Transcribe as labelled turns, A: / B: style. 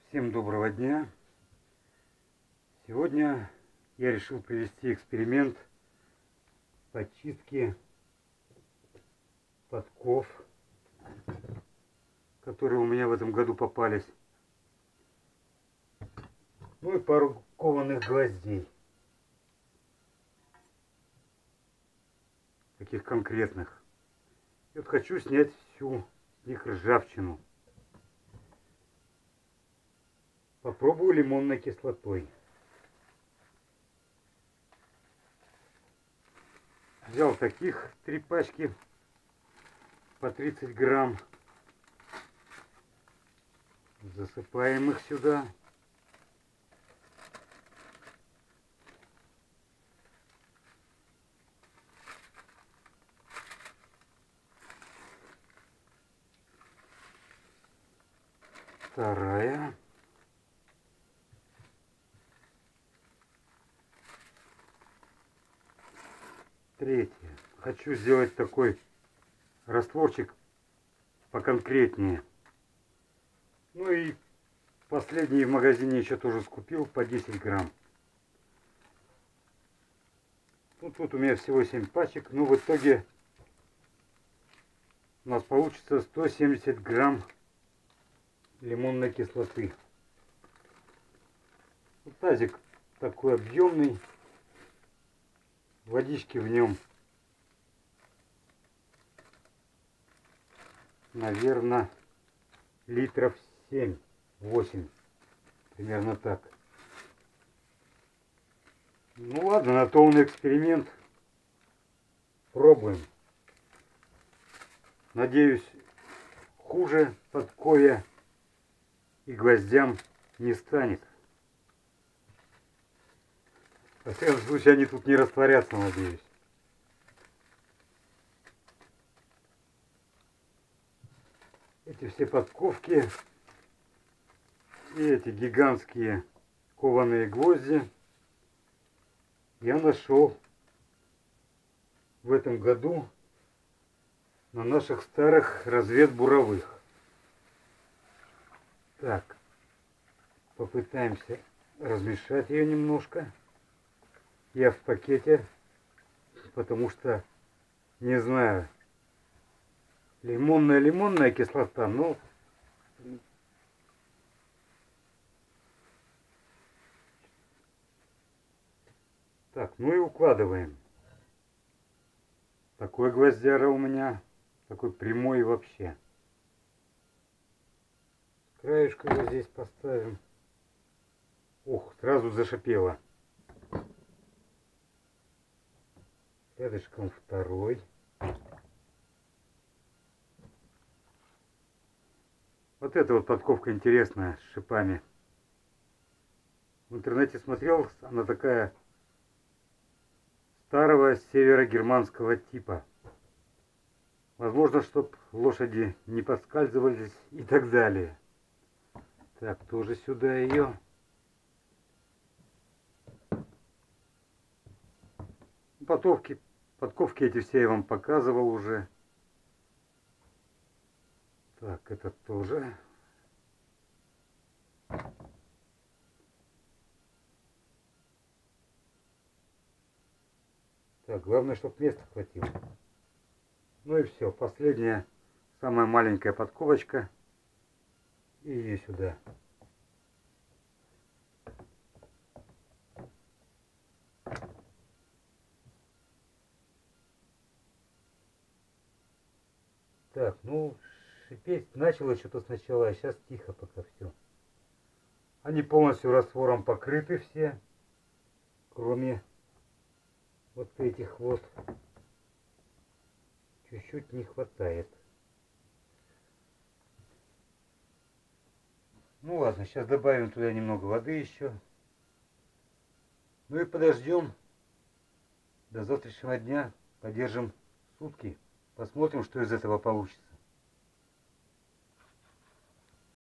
A: Всем доброго дня! Сегодня я решил провести эксперимент по чистке подков, которые у меня в этом году попались. Ну и пару кованых гвоздей. Таких конкретных. И вот хочу снять всю с них ржавчину. Попробую лимонной кислотой. Взял таких 3 пачки по 30 грамм. Засыпаем их сюда. Вторая. Третья. Хочу сделать такой растворчик поконкретнее. Ну и последний в магазине еще тоже скупил по 10 грамм. Ну, тут у меня всего 7 пачек. Ну, в итоге у нас получится 170 грамм лимонной кислоты. Вот тазик такой объемный. Водички в нем, наверное, литров 7-8. Примерно так. Ну ладно, на то он эксперимент. Пробуем. Надеюсь, хуже подкове и гвоздям не станет. Во всяком случае, они тут не растворятся, надеюсь. Эти все подковки и эти гигантские кованые гвозди я нашел в этом году на наших старых разведбуровых. Так, попытаемся размешать ее немножко. Я в пакете, потому что не знаю, лимонная кислота, но так, ну и укладываем. Такой гвоздяра у меня, такой прямой вообще. Краешку его здесь поставим. Ух, сразу зашипело. Рядышком второй. Вот эта вот подковка интересная, с шипами. В интернете смотрел, она такая старого северогерманского типа. Возможно, чтоб лошади не подскальзывались и так далее. Так, тоже сюда ее. Подковки эти все я вам показывал уже. Так, это тоже. Так, главное, чтобы места хватило. Ну и все, последняя, самая маленькая подковочка. И ее сюда. Так, ну, шипеть начало что-то сначала, а сейчас тихо пока все. Они полностью раствором покрыты все, кроме вот этих вот. Чуть-чуть не хватает. Ну ладно, сейчас добавим туда немного воды еще. Ну и подождем до завтрашнего дня. Подержим сутки. Посмотрим, что из этого получится.